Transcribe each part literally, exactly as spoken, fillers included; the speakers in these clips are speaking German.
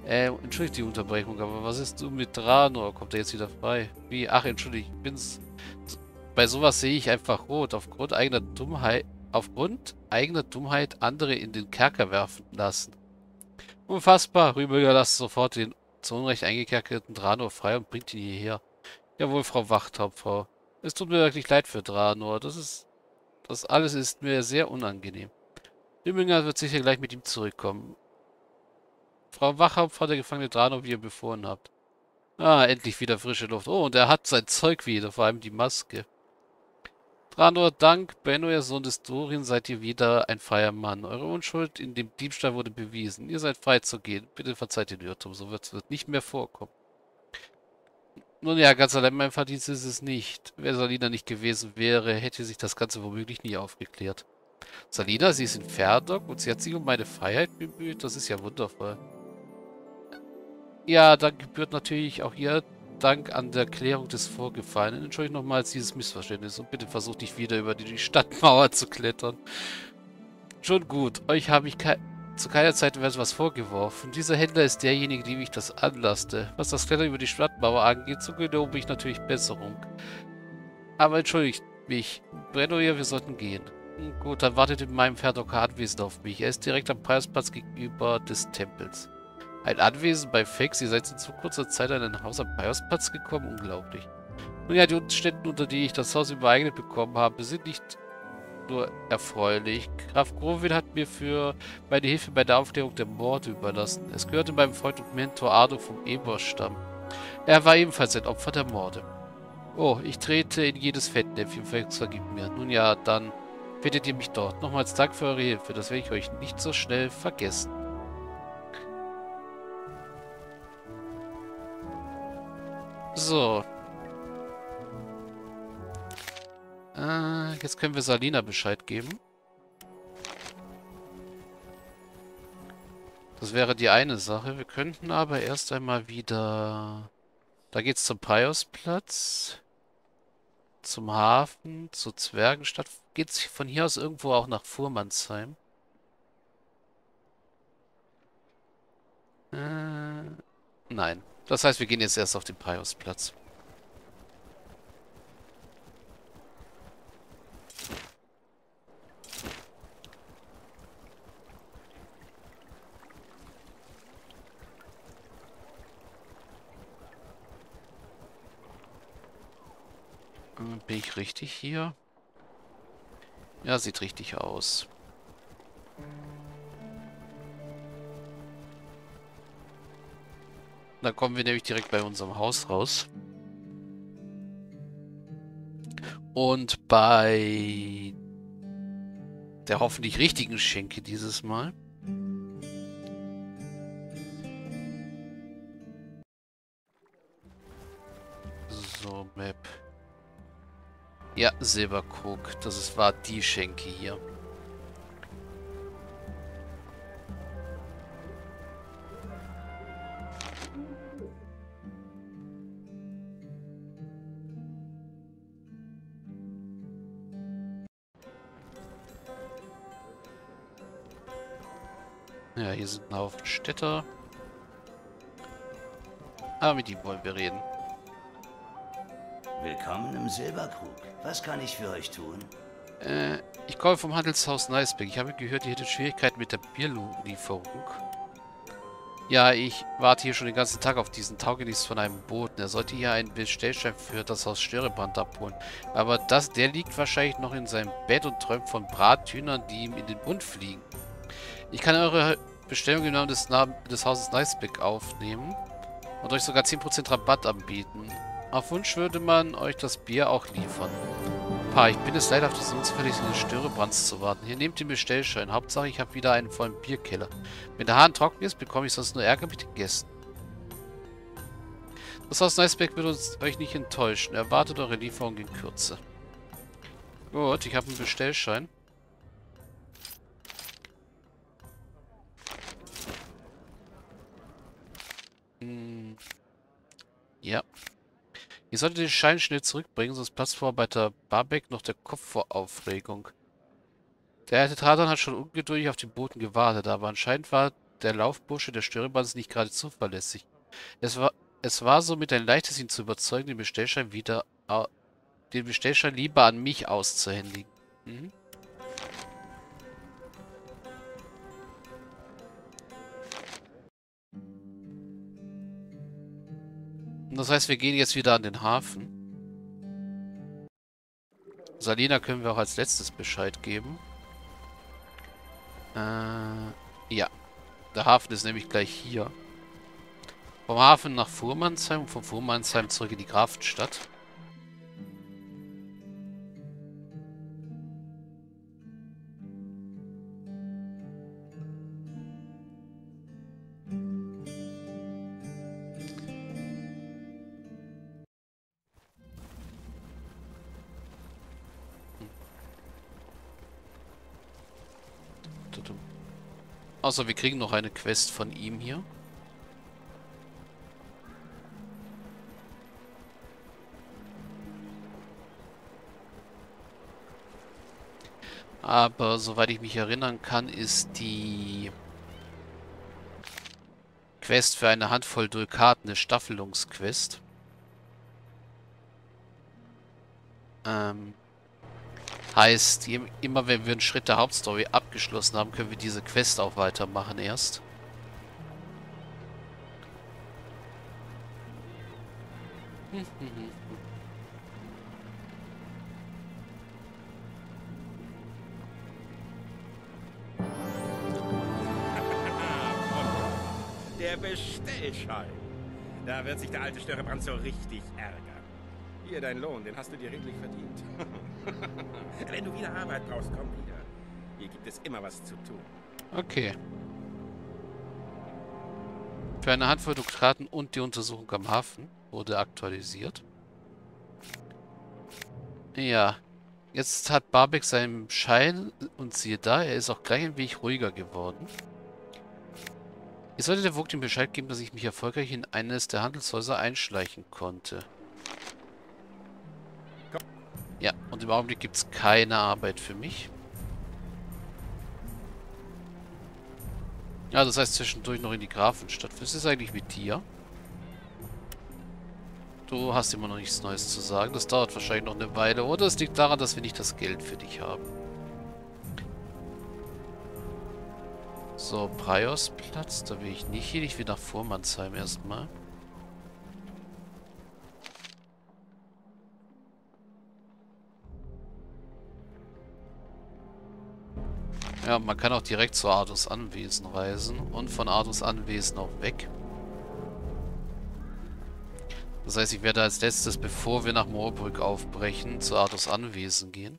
Äh, entschuldigt die Unterbrechung, aber was ist du mit Draenor? Kommt er jetzt wieder frei? Wie? Ach, entschuldigt, ich bin's. Bei sowas sehe ich einfach rot. Aufgrund eigener Dummheit, aufgrund eigener Dummheit andere in den Kerker werfen lassen. Unfassbar. Rüdiger lasst sofort den zu Unrecht eingekerkerten Draenor frei und bringt ihn hierher. Jawohl, Frau Wachthauptfrau. Es tut mir wirklich leid für Draenor. Das ist, das alles ist mir sehr unangenehm. Rüdiger wird sicher gleich mit ihm zurückkommen. Frau Wachthauptfrau, der Gefangene Draenor, wie ihr befohlen habt. Ah, endlich wieder frische Luft. Oh, und er hat sein Zeug wieder, vor allem die Maske. Draenor, dank Benno, ihr Sohn des Durin, seid ihr wieder ein freier Mann. Eure Unschuld in dem Diebstahl wurde bewiesen. Ihr seid frei zu gehen. Bitte verzeiht den Irrtum, so wird es nicht mehr vorkommen. Nun ja, ganz allein mein Verdienst ist es nicht. Wer Salina nicht gewesen wäre, hätte sich das Ganze womöglich nie aufgeklärt. Salina, sie ist in Ferdok und sie hat sich um meine Freiheit bemüht. Das ist ja wundervoll. Ja, dann gebührt natürlich auch ihr Dank an der Klärung des Vorgefallenen. Entschuldigt nochmals dieses Missverständnis und bitte versucht nicht wieder über die Stadtmauer zu klettern. Schon gut, euch habe ich ke zu keiner Zeit etwas vorgeworfen. Dieser Händler ist derjenige, dem ich das anlasste. Was das Klettern über die Stadtmauer angeht, so gelobe ich natürlich Besserung. Aber entschuldigt mich. Brenno hier, wir sollten gehen. Hm, gut, dann wartet in meinem Ferdocker Anwesen auf mich. Er ist direkt am Preisplatz gegenüber des Tempels. Ein Anwesen bei Fex? Ihr seid in zu kurzer Zeit an ein Haus am Preisplatz gekommen? Unglaublich. Nun ja, die Umstände, unter die ich das Haus übereignet bekommen habe, sind nicht nur erfreulich. Graf Grovin hat mir für meine Hilfe bei der Aufklärung der Morde überlassen. Es gehörte meinem Freund und Mentor Ardo vom Eberstamm. Er war ebenfalls ein Opfer der Morde. Oh, ich trete in jedes Fettnäpfchen, vergib mir. Nun ja, dann findet ihr mich dort. Nochmals Dank für eure Hilfe, das werde ich euch nicht so schnell vergessen. So. Äh, jetzt können wir Salina Bescheid geben. Das wäre die eine Sache. Wir könnten aber erst einmal wieder... Da geht's zum Preisplatz. Zum Hafen, zur Zwergenstadt. Geht's von hier aus irgendwo auch nach Fuhrmannsheim? Äh, nein. Das heißt, wir gehen jetzt erst auf den Preisplatz. Äh, Bin ich richtig hier? Ja, sieht richtig aus. Dann kommen wir nämlich direkt bei unserem Haus raus. Und bei der hoffentlich richtigen Schenke dieses Mal. So, Map. Ja, Silberkrug. Das ist, war die Schenke hier. Ja, hier sind ein Haufen Städter. Aber mit ihm wollen wir reden. Willkommen im Silberkrug. Was kann ich für euch tun? Äh, ich komme vom Handelshaus Neisbeck. Ich habe gehört, ihr hättet Schwierigkeiten mit der Bierlieferung. Ja, ich warte hier schon den ganzen Tag auf diesen Taugenichts von einem Boten. Er sollte hier einen Bestellschein für das Haus Störebrand abholen. Aber das, der liegt wahrscheinlich noch in seinem Bett und träumt von Brathühnern, die ihm in den Mund fliegen. Ich kann eure Bestellung im Namen des, Namen des Hauses Neisbeck aufnehmen und euch sogar zehn Prozent Rabatt anbieten. Auf Wunsch würde man euch das Bier auch liefern. Pa, ich bin es leider auf diesen unzuverlässigen Störebrands zu warten. Hier nehmt den Bestellschein. Hauptsache, ich habe wieder einen vollen Bierkeller. Wenn der Hahn trocken ist, bekomme ich sonst nur Ärger mit den Gästen. Das Haus Neisbeck wird uns euch nicht enttäuschen. Erwartet eure Lieferung in Kürze. Gut, ich habe einen Bestellschein. Hm, ja. Ihr solltet den Schein schnell zurückbringen, sonst platzt Vorarbeiter Barbeck noch der Kopf vor Aufregung. Der alte Tradan hat schon ungeduldig auf den Boten gewartet, aber anscheinend war der Laufbursche der Störebahn ist nicht gerade zuverlässig. Es war, es war somit ein leichtes, ihn zu überzeugen, den Bestellschein wieder, au- den Bestellschein lieber an mich auszuhändigen. Mhm. Und das heißt, wir gehen jetzt wieder an den Hafen. Salina können wir auch als letztes Bescheid geben. Äh, ja. Der Hafen ist nämlich gleich hier. Vom Hafen nach Fuhrmannsheim und vom Fuhrmannsheim zurück in die Grafenstadt. Außer wir kriegen noch eine Quest von ihm hier. Aber soweit ich mich erinnern kann, ist die Quest für eine Handvoll Dukaten eine Staffelungsquest. Ähm, heißt, immer wenn wir einen Schritt der Hauptstory abgeschlossen haben, können wir diese Quest auch weitermachen erst. Der Bestellschein. Da wird sich der alte Störebrand so richtig ärgern. Hier, dein Lohn, den hast du dir redlich verdient. Wenn du wieder Arbeit brauchst, komm wieder. Hier gibt es immer was zu tun. Okay. Für eine Handvoll Dukaten und die Untersuchung am Hafen wurde aktualisiert. Ja. Jetzt hat Barbek seinen Schein und siehe da, er ist auch gleich ein wenig ruhiger geworden. Ich sollte der Vogt ihm Bescheid geben, dass ich mich erfolgreich in eines der Handelshäuser einschleichen konnte. Ja, und im Augenblick gibt es keine Arbeit für mich. Ja, das heißt zwischendurch noch in die Grafenstadt. Was ist eigentlich mit dir? Du hast immer noch nichts Neues zu sagen. Das dauert wahrscheinlich noch eine Weile. Oder es liegt daran, dass wir nicht das Geld für dich haben. So, Priosplatz. Da will ich nicht hin. Ich will nach Fuhrmannsheim erstmal. Ja, man kann auch direkt zu Ardos Anwesen reisen. Und von Ardos Anwesen auch weg. Das heißt, ich werde als letztes, bevor wir nach Moorbrück aufbrechen, zu Ardos Anwesen gehen.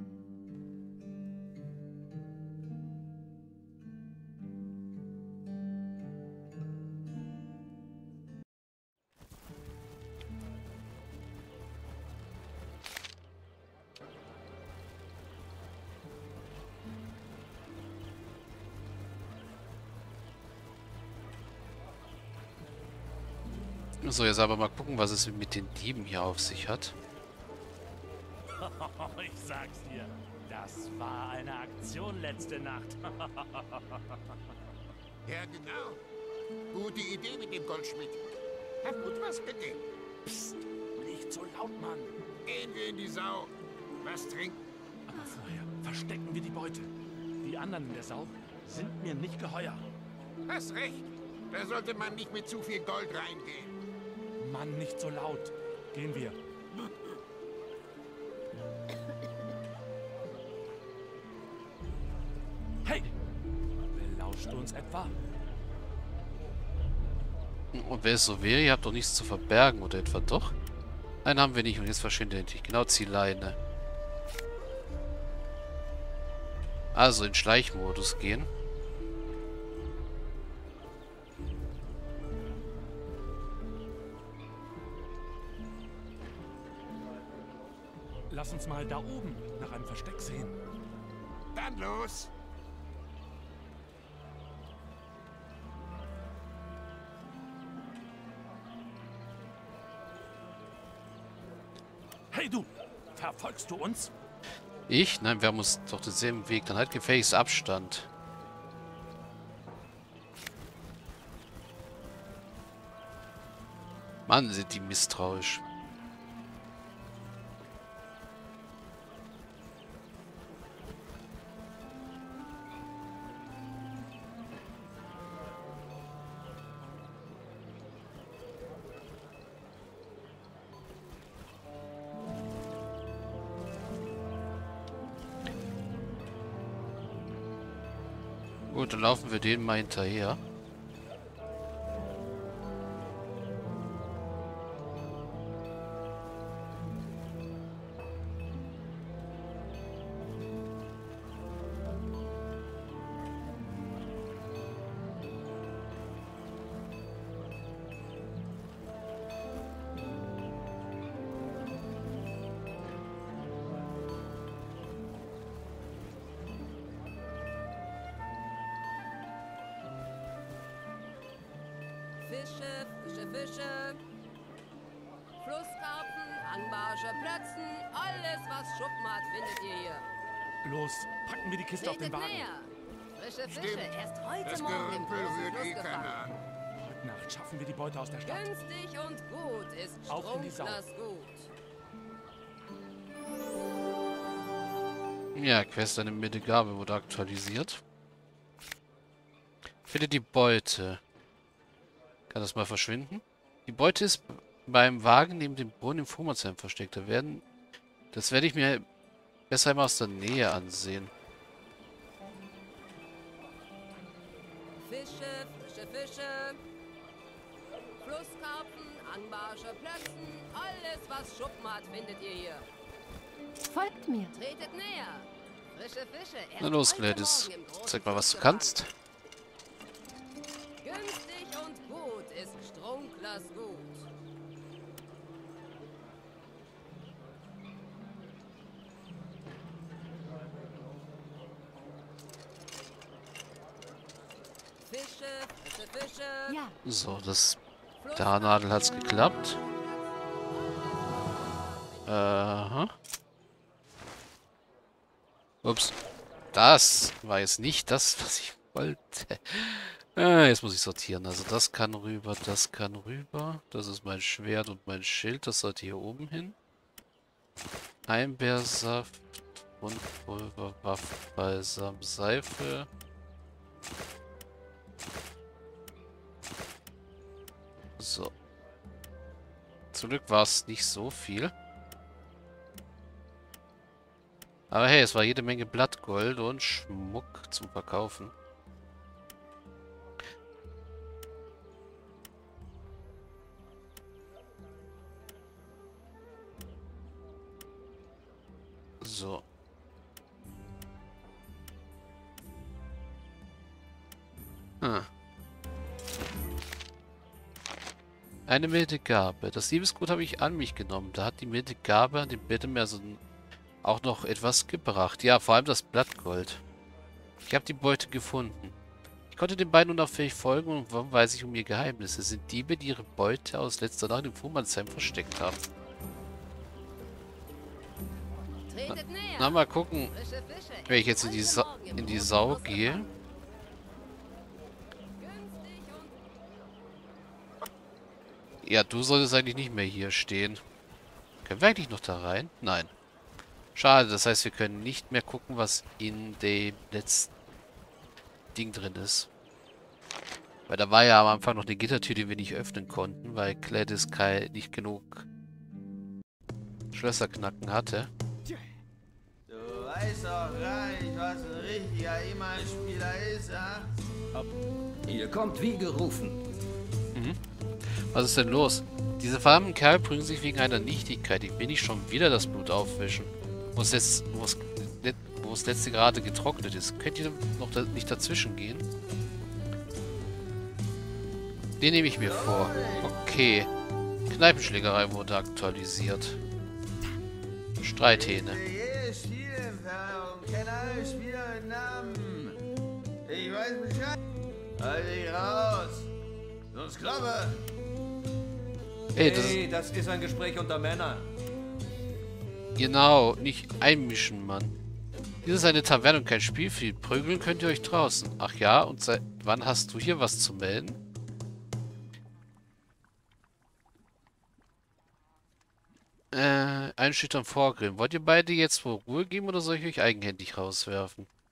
So, jetzt aber mal gucken, was es mit den Dieben hier auf sich hat. Ich sag's dir, das war eine Aktion letzte Nacht. Ja, genau. Gute Idee mit dem Goldschmied. Hab gut was bitte. Psst, nicht so laut, Mann. Gehen wir in die Sau. Was trinken? Aber vorher verstecken wir die Beute. Die anderen in der Sau sind mir nicht geheuer. Hast recht. Da sollte man nicht mit zu viel Gold reingehen. Mann, nicht so laut. Gehen wir. Hey! Belauscht du uns etwa? Und wer es so wäre, ihr habt doch nichts zu verbergen, oder etwa doch? Nein, haben wir nicht. Und jetzt verschwindet endlich. Genau, Zielleine. Also in Schleichmodus gehen. Lass uns mal da oben nach einem Versteck sehen. Dann los. Hey du, verfolgst du uns? Ich? Nein, wir haben uns doch denselben Weg. Dann halt gefälligst Abstand. Mann, sind die misstrauisch. Gut, dann laufen wir denen mal hinterher. Fische, Fische, Fische. Flusskarpfen, Angbarsche, Plötzen, alles was Schuppen hat, findet ihr hier. Los, packen wir die Kiste auf den Tretet Wagen. näher. Frische Fische, Stimmt. erst heute Das Morgen im Gerümpel großen rührt Fluss eh keiner gefangen. an. Heute Nacht schaffen wir die Beute aus der Stadt. Günstig und gut ist Auf in die Sau. Strunklers gut. Ja, Quest eine Mittelgabe wurde aktualisiert. Finde die Beute. Kann das mal verschwinden? Die Beute ist beim Wagen neben dem Brunnen im Fuhmannsheim versteckt. Da werden, das werde ich mir besser einmal aus der Nähe ansehen. Fische, Fische, Fische. Flusskarpfen, Angbarsche, Plötzen, alles was Schuppen hat, findet ihr hier. Folgt mir. Tretet näher. Frische Fische, erst Na los, heute Gladys. Morgen im großen Zeig mal, was du Fluss kannst. gefangen. Günstig und gut ist Strunklers gut. Fische, Fische, Fische. Ja. So, das der Haarnadel hat's geklappt. Aha. Ups. Das war jetzt nicht das, was ich wollte. Ah, jetzt muss ich sortieren. Also das kann rüber, das kann rüber. Das ist mein Schwert und mein Schild. Das sollte hier oben hin. Einbeersaft, Rundpulver, Waffenbalsam, Seife. So. Zum Glück war es nicht so viel. Aber hey, es war jede Menge Blattgold und Schmuck zum Verkaufen. So. Hm. Eine milde Gabe. Das Liebesgut habe ich an mich genommen. Da hat die milde Gabe an dem Mittelmeer so auch noch etwas gebracht. Ja, vor allem das Blattgold. Ich habe die Beute gefunden. Ich konnte den beiden unauffällig folgen und warum weiß ich um ihr Geheimnis. Es sind Diebe, die ihre Beute aus letzter Nacht im Fuhmannsheim versteckt haben. Tretet näher. Na, mal gucken, Frische Fische, wenn ich jetzt erst in die, heute Sa Morgen im in die großen Sau Fluss gehe. gefangen. Günstig und Ja, du solltest eigentlich nicht mehr hier stehen. Können wir eigentlich noch da rein? Nein. Schade, das heißt, wir können nicht mehr gucken, was in dem letzten Ding drin ist. Weil da war ja am Anfang noch eine Gittertür, die wir nicht öffnen konnten, weil Gladys Kai nicht genug Schlösserknacken hatte. Du weißt doch gar nicht, was ein richtiger E-Mail-Spieler ist, ja? Ihr kommt wie gerufen. Was ist denn los? Diese verdammten Kerl prügeln sich wegen einer Nichtigkeit. Ich will nicht schon wieder das Blut aufwischen. Wo es letzt, wo es, let, wo es letzte gerade getrocknet ist. Könnt ihr noch da, nicht dazwischen gehen? Den nehme ich mir vor. Okay. Kneipenschlägerei wurde aktualisiert. Streithähne. Jedes Spielempfänger und kennt alle Spieler mit Namen. Ich weiß Bescheid. Halt dich raus. Sonst Klappe. Ey, das ist, Hey, das ist ein Gespräch unter Männern. genau, nicht einmischen, Mann. Dies ist eine Taverne und kein Spielfeld. Prügeln könnt ihr euch draußen. Ach ja, und seit wann hast du hier was zu melden? Äh, einschüchtern vorgrillen. Wollt ihr beide jetzt wohl Ruhe geben oder soll ich euch eigenhändig rauswerfen?